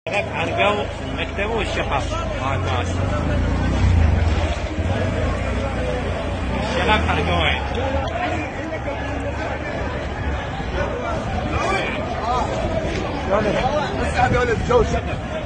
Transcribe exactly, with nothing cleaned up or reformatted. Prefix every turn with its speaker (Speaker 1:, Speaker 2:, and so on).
Speaker 1: الشباب حرقوا المكتب والشقق مع الناس. الشباب حرقوا وين؟
Speaker 2: بس يا ولد جو شقق.